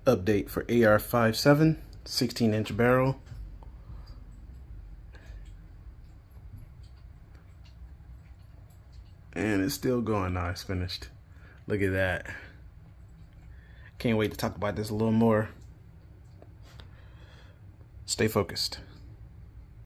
update for AR-57, 16-inch barrel. And it's still going now. It's finished. Look at that. Can't wait to talk about this a little more. Stay focused.